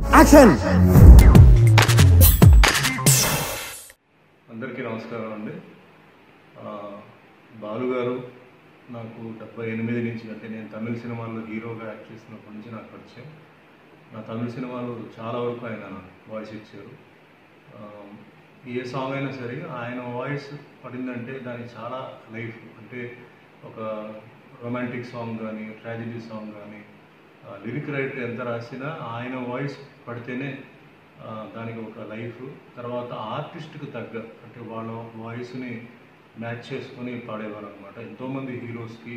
Action. అందరికీ నమస్కారం అండి. బాలు గారు నాకు 78 నుంచి, అంటే నేను తమిళ సినిమాల్లో హీరోగా యాక్ట్ చేసినప్పటి నుంచి నాకు పరిచయం. నా తమిళ సినిమాలు చాలా వరకు ఆయన వాయిస్ ఇచ్చారు. ఏ సాంగ్ అయినా సరే ఆయన వాయిస్ పడిందంటే దానికి చాలా లైఫ్, అంటే ఒక రొమాంటిక్ సాంగ్ కానీ, ట్రాజెడీ సాంగ్ కానీ, లిరిక్ రైటర్ ఎంత రాసినా ఆయన వాయిస్ పడితేనే దానికి ఒక లైఫ్. తర్వాత ఆర్టిస్ట్కి తగ్గ, అంటే వాళ్ళ వాయిస్ని మ్యాచ్ చేసుకొని పాడేవారు అనమాట. ఎంతోమంది హీరోస్కి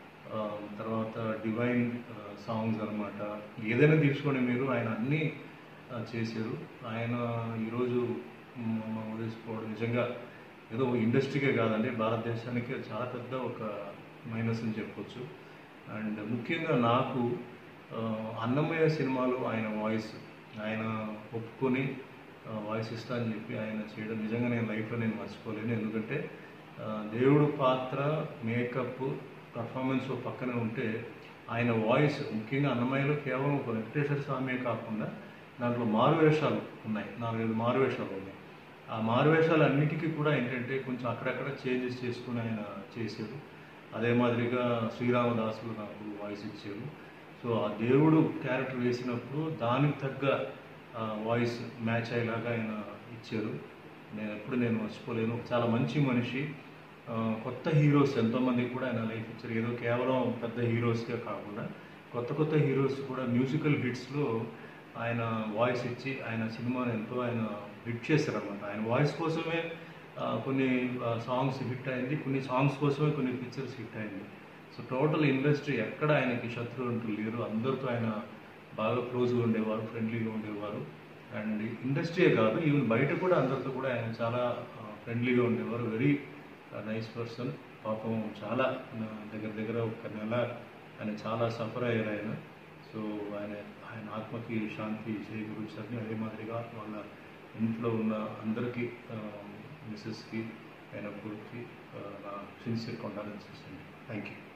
తర్వాత డివైన్ సాంగ్స్ అనమాట. ఏదైనా తీసుకొని మీరు ఆయన అన్నీ చేశారు. ఆయన ఈరోజు వదిలిపోవడం నిజంగా ఏదో ఇండస్ట్రీకే కాదండి, భారతదేశానికి చాలా పెద్ద ఒక మైనస్ అని చెప్పొచ్చు. అండ్ ముఖ్యంగా నాకు అన్నమయ్య సినిమాలో ఆయన వాయిస్, ఆయన ఒప్పుకొని వాయిస్ ఇస్తా అని చెప్పి ఆయన చేయడం నిజంగా నేను లైఫ్లో నేను మర్చిపోలేను. ఎందుకంటే దేవుడు పాత్ర, మేకప్, పర్ఫార్మెన్స్ పక్కనే ఉంటే ఆయన వాయిస్, ముఖ్యంగా అన్నమయ్యలో కేవలం ఒక వెంకటేశ్వర స్వామి కాకుండా దాంట్లో మారువేషాలు ఉన్నాయి, 4-5 మారువేషాలు ఉన్నాయి. ఆ మారువేషాలు అన్నిటికీ కూడా ఏంటంటే కొంచెం అక్కడక్కడ చేంజెస్ చేసుకుని ఆయన చేశారు. అదే మాదిరిగా శ్రీరామదాసులు నాకు వాయిస్ ఇచ్చారు. సో ఆ దేవుడు క్యారెక్టర్ వేసినప్పుడు దానికి తగ్గ వాయిస్ మ్యాచ్ అయ్యేలాగా ఆయన ఇచ్చారు. నేను మర్చిపోలేను. చాలా మంచి మనిషి. కొత్త హీరోస్ ఎంతోమందికి కూడా ఆయన లైఫ్ ఇచ్చారు. ఏదో కేవలం పెద్ద హీరోస్కే కాకుండా కొత్త హీరోస్ కూడా మ్యూజికల్ హిట్స్లో ఆయన వాయిస్ ఇచ్చి ఆయన సినిమాని ఎంతో ఆయన హిట్ చేశారన్నమాట. ఆయన వాయిస్ కోసమే కొన్ని సాంగ్స్ హిట్ అయింది, కొన్ని సాంగ్స్ కోసమే కొన్ని పిక్చర్స్ హిట్ అయింది. సో టోటల్ ఇండస్ట్రీ ఎక్కడ ఆయనకి శత్రువు అంటూ లేరు. అందరితో ఆయన బాగా క్లోజ్గా ఉండేవారు, ఫ్రెండ్లీగా ఉండేవారు. అండ్ ఇండస్ట్రీయే కాదు, ఈవెన్ బయట కూడా అందరితో కూడా ఆయన చాలా ఫ్రెండ్లీగా ఉండేవారు. Very nice person. పాపం చాలా దగ్గర ఒక నెల ఆయన చాలా సఫర్ అయ్యారు ఆయన. సో ఆయన ఆత్మకి శాంతి చేకూర్చారని, అదే మాదిరిగా వాళ్ళ ఇంట్లో ఉన్న అందరికీ, మిస్సెస్కి, ఆయన కొడుక్కి నా సిన్సియర్ కండాలెన్సెస్ అండి. Thank you.